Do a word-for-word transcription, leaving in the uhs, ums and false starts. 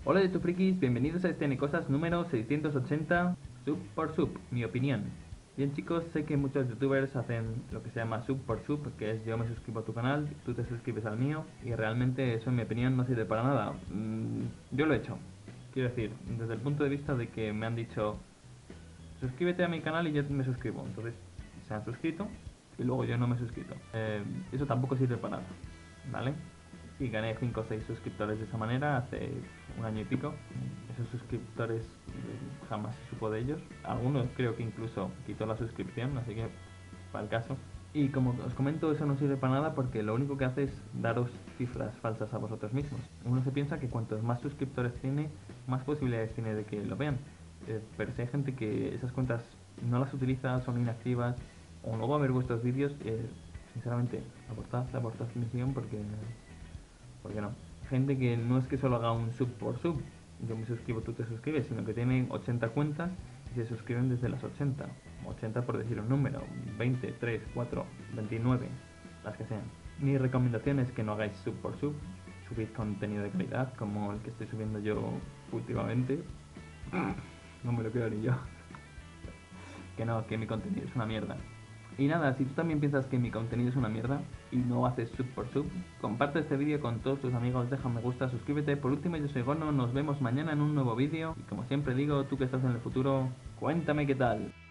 Hola YouTube frikis, bienvenidos a este Necosas número seiscientos ochenta, sub por sub, mi opinión. Bien chicos, sé que muchos youtubers hacen lo que se llama sub por sub, que es yo me suscribo a tu canal, tú te suscribes al mío, y realmente eso en mi opinión no sirve para nada. Mm, yo lo he hecho, quiero decir, desde el punto de vista de que me han dicho suscríbete a mi canal y yo me suscribo, entonces se han suscrito y luego yo no me he suscrito. Eh, eso tampoco sirve para nada, ¿vale? Y gané cinco o seis suscriptores de esa manera hace un año y pico. Esos suscriptores eh, jamás se supo de ellos. Algunos creo que incluso quitó la suscripción, así que para el caso. Y como os comento, eso no sirve para nada porque lo único que hace es daros cifras falsas a vosotros mismos. Uno se piensa que cuantos más suscriptores tiene, más posibilidades tiene de que lo vean. Eh, pero si hay gente que esas cuentas no las utiliza, son inactivas, o no va a ver vuestros vídeos, eh, sinceramente, abortad, abortad misión porque ¿por qué no? Gente que no es que solo haga un sub por sub, yo me suscribo, tú te suscribes, sino que tienen ochenta cuentas y se suscriben desde las ochenta. ochenta por decir un número, veinte, tres, cuatro, veintinueve, las que sean. Mi recomendación es que no hagáis sub por sub, subid contenido de calidad como el que estoy subiendo yo últimamente. No me lo creo ni yo. Que no, que mi contenido es una mierda. Y nada, si tú también piensas que mi contenido es una mierda y no haces sub por sub, comparte este vídeo con todos tus amigos, deja me gusta, suscríbete. Por último, yo soy Gono, nos vemos mañana en un nuevo vídeo. Y como siempre digo, tú que estás en el futuro, cuéntame qué tal.